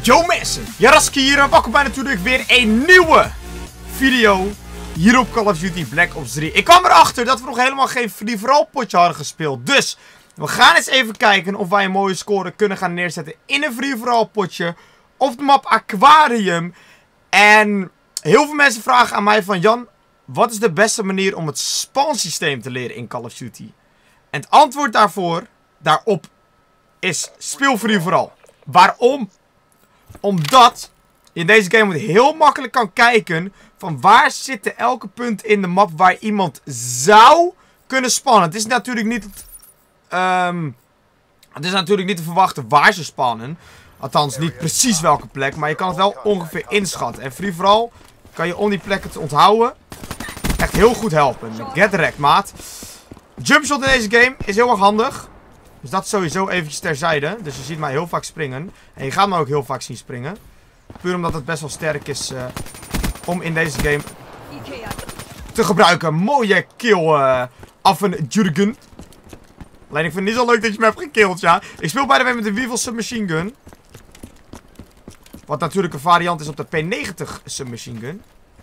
Yo mensen, Jaraski hier en welkom bij natuurlijk weer een nieuwe video hier op Call of Duty Black Ops 3. Ik kwam erachter dat we nog helemaal geen free-for-all potje hadden gespeeld. Dus we gaan eens even kijken of wij een mooie score kunnen gaan neerzetten in een free-for-all potje op de map Aquarium. En heel veel mensen vragen aan mij van Jan, wat is de beste manier om het spawnsysteem te leren in Call of Duty? En het antwoord daarop is speel free-for-all. Waarom? Omdat je in deze game heel makkelijk kan kijken van waar zit elke punt in de map waar iemand zou kunnen spannen. Het is natuurlijk niet te verwachten waar ze spannen. Althans niet precies welke plek, maar je kan het wel ongeveer inschatten. En free-for-all kan je om die plekken te onthouden echt heel goed helpen. Met get wrecked, maat. Jumpshot in deze game is heel erg handig. Dus dat sowieso eventjes terzijde. Dus je ziet mij heel vaak springen. En je gaat me ook heel vaak zien springen. Puur omdat het best wel sterk is om in deze game te gebruiken. Mooie kill af een Jurgen. Alleen ik vind het niet zo leuk dat je me hebt gekillt, ja. Ik speel bij de way met de Weevil Submachine Gun. Wat natuurlijk een variant is op de P90 Submachine Gun.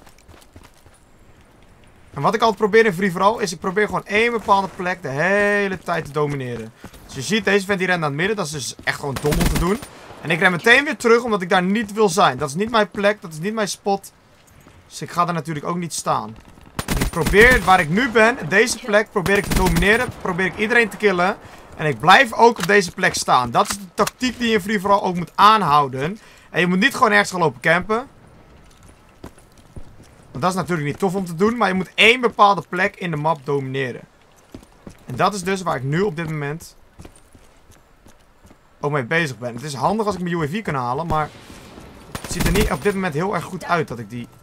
En wat ik altijd probeer in free-for-all is, ik probeer gewoon één bepaalde plek de hele tijd te domineren. Dus je ziet, deze vent die rent naar het midden, dat is dus echt gewoon dom om te doen. En ik ren meteen weer terug, omdat ik daar niet wil zijn. Dat is niet mijn plek, dat is niet mijn spot. Dus ik ga daar natuurlijk ook niet staan. Ik probeer, waar ik nu ben, deze plek probeer ik te domineren, probeer ik iedereen te killen. En ik blijf ook op deze plek staan. Dat is de tactiek die je in free-for-all ook moet aanhouden. En je moet niet gewoon ergens gaan lopen campen. Want dat is natuurlijk niet tof om te doen, maar je moet één bepaalde plek in de map domineren. En dat is dus waar ik nu op dit moment ook mee bezig ben. Het is handig als ik mijn UAV kan halen, maar het ziet er niet op dit moment heel erg goed uit dat ik die...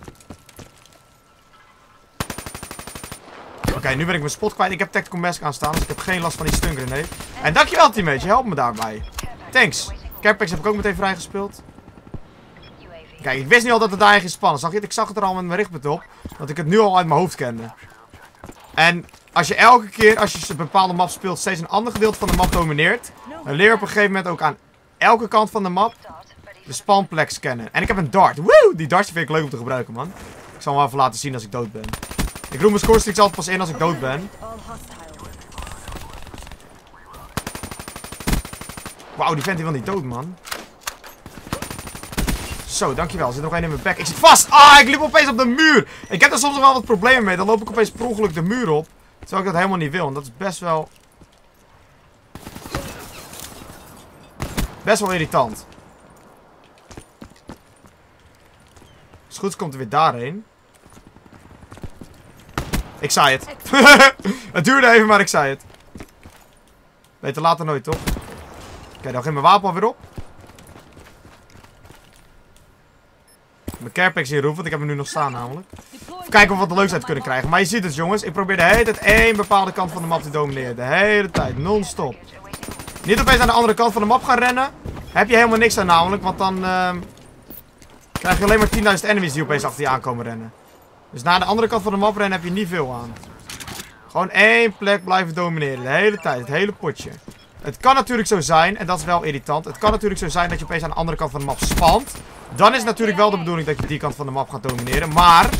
Oké, nu ben ik mijn spot kwijt. Ik heb Tactical Mask aanstaan, dus ik heb geen last van die stun grenade. En dankjewel teammate, je helpt me daarbij. Thanks. Carepax heb ik ook meteen vrijgespeeld. Kijk, ik wist niet al dat het daar ging spannen. Zag je het? Ik zag het er al met mijn richtpunt op. Dat ik het nu al uit mijn hoofd kende. En als je elke keer, als je een bepaalde map speelt, steeds een ander gedeelte van de map domineert. Dan leer je op een gegeven moment ook aan elke kant van de map de spawnplek scannen. En ik heb een dart. Woe! Die dart vind ik leuk om te gebruiken, man. Ik zal hem wel even laten zien als ik dood ben. Ik roep mijn scorestreaks altijd pas in als ik dood ben. Wauw, die vent die wil niet dood, man. Zo, dankjewel. Er zit nog één in mijn bek. Ik zit vast! Ah, ik liep opeens op de muur! Ik heb er soms nog wel wat problemen mee. Dan loop ik opeens per ongeluk de muur op. Terwijl ik dat helemaal niet wil. En dat is best wel... best wel irritant. Als het goed is, komt er weer daarheen. Ik zei het. Het duurde even, maar ik zei het. Beter later nooit, toch? Oké, dan ging mijn wapen alweer op. Mijn carepax hier roept, want ik heb hem nu nog staan namelijk. Even kijken of we wat leuks uit kunnen krijgen. Maar je ziet het, jongens. Ik probeer de hele tijd één bepaalde kant van de map te domineren. De hele tijd, non-stop. Niet opeens aan de andere kant van de map gaan rennen. Heb je helemaal niks aan namelijk, want dan krijg je alleen maar 10.000 enemies die opeens achter je aankomen rennen. Dus naar de andere kant van de map rennen heb je niet veel aan. Gewoon één plek blijven domineren. De hele tijd, het hele potje. Het kan natuurlijk zo zijn, en dat is wel irritant. Het kan natuurlijk zo zijn dat je opeens aan de andere kant van de map spant. Dan is het natuurlijk wel de bedoeling dat je die kant van de map gaat domineren. Maar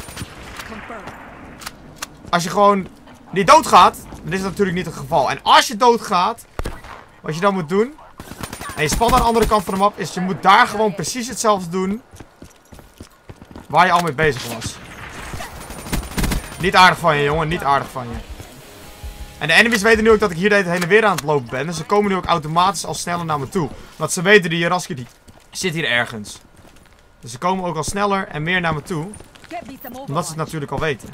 als je gewoon niet doodgaat, dan is dat natuurlijk niet het geval. En als je doodgaat, wat je dan moet doen, en je spant aan de andere kant van de map, is je moet daar gewoon precies hetzelfde doen waar je al mee bezig was. Niet aardig van je, jongen. Niet aardig van je. En de enemies weten nu ook dat ik hier de hele tijd heen en weer aan het lopen ben. Dus ze komen nu ook automatisch al sneller naar me toe. Want ze weten, die Jaraski die zit hier ergens. Dus ze komen ook al sneller en meer naar me toe. Omdat ze het natuurlijk al weten.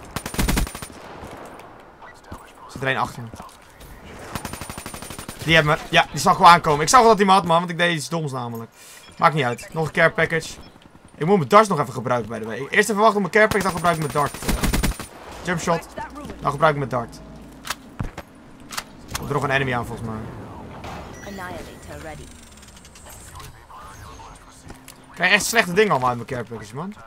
Er zit er één achter me. Die hebben me. Ja, die zag wel aankomen. Ik zag wel dat hij me had, man. Want ik deed iets doms namelijk. Maakt niet uit. Nog een care package. Ik moet mijn darts nog even gebruiken bij de way. Eerst even wachten op mijn care package, dan gebruik ik mijn dart. Jump shot. Dan gebruik ik mijn dart. Komt er nog een enemy aan volgens mij. Ik krijg echt slechte dingen allemaal uit mijn care package, man.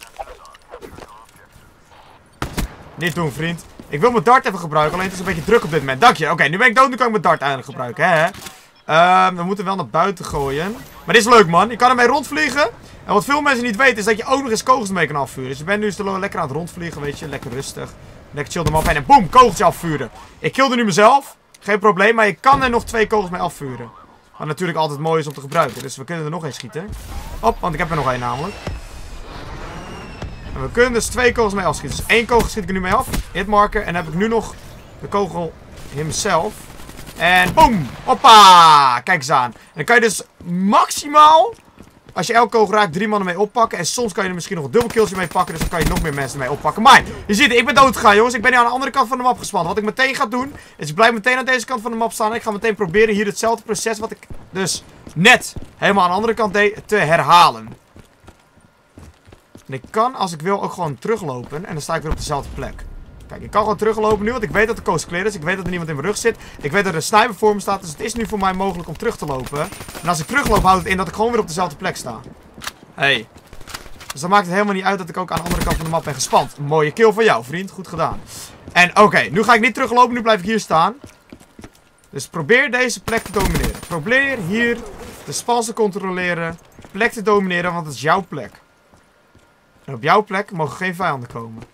Niet doen, vriend. Ik wil mijn dart even gebruiken, alleen het is een beetje druk op dit moment. Dank je. Oké, nu ben ik dood, nu kan ik mijn dart eindelijk gebruiken. Hè? We moeten wel naar buiten gooien. Maar dit is leuk, man. Je kan ermee rondvliegen. En wat veel mensen niet weten is dat je ook nog eens kogels ermee kan afvuren. Dus je bent nu eens lekker aan het rondvliegen, weet je. Lekker rustig. Lekker chill de map heen en boem, kogeltje afvuren. Ik killde nu mezelf. Geen probleem, maar je kan er nog 2 kogels mee afvuren. Wat natuurlijk altijd mooi is om te gebruiken. Dus we kunnen er nog 1 schieten. Hop, want ik heb er nog 1 namelijk. En we kunnen dus 2 kogels mee afschieten. Dus 1 kogel schiet ik er nu mee af. Hitmarker. En dan heb ik nu nog de kogel himself. En boom! Hoppa! Kijk eens aan. En dan kan je dus maximaal, als je elke kogel raakt, 3 mannen mee oppakken. En soms kan je er misschien nog een dubbelkilltje mee pakken. Dus dan kan je nog meer mensen mee oppakken. Maar, je ziet, ik ben doodgegaan, jongens. Ik ben nu aan de andere kant van de map gespannen. Wat ik meteen ga doen, is ik blijf meteen aan deze kant van de map staan. En ik ga meteen proberen hier hetzelfde proces wat ik dus net helemaal aan de andere kant deed, te herhalen. En ik kan, als ik wil, ook gewoon teruglopen. En dan sta ik weer op dezelfde plek. Kijk, ik kan gewoon teruglopen nu, want ik weet dat de coast clear is. Ik weet dat er niemand in mijn rug zit. Ik weet dat er een sniper voor me staat. Dus het is nu voor mij mogelijk om terug te lopen. En als ik terugloop, houdt het in dat ik gewoon weer op dezelfde plek sta. Hey. Dus dan maakt het helemaal niet uit dat ik ook aan de andere kant van de map ben gespand. Een mooie kill van jou, vriend. Goed gedaan. En oké, nu ga ik niet teruglopen. Nu blijf ik hier staan. Dus probeer deze plek te domineren. Probeer hier de spans te controleren. Plek te domineren, want het is jouw plek. En op jouw plek mogen geen vijanden komen.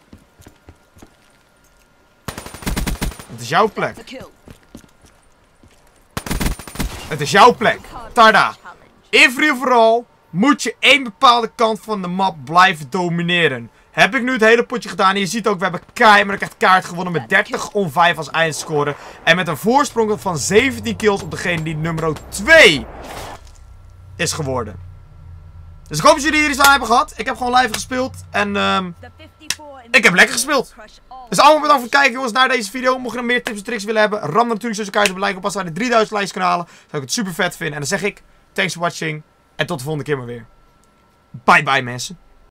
Het is jouw plek. Het is jouw plek. Tada. In free for all moet je één bepaalde kant van de map blijven domineren. Heb ik nu het hele potje gedaan. En je ziet ook, we hebben keihard echt kaart gewonnen met 30-5 als eindscore. En met een voorsprong van 17 kills op degene die nummer 2 is geworden. Dus ik hoop dat jullie hier iets aan hebben gehad. Ik heb gewoon live gespeeld. En ik heb lekker gespeeld. Dus allemaal bedankt voor het kijken, jongens, naar deze video. Mocht je nog meer tips en tricks willen hebben, ram dan natuurlijk zoals elkaar op like op. Als wij de 3000 likes kunnen halen, zou ik het super vet vinden. En dan zeg ik, thanks for watching. En tot de volgende keer maar weer. Bye bye, mensen.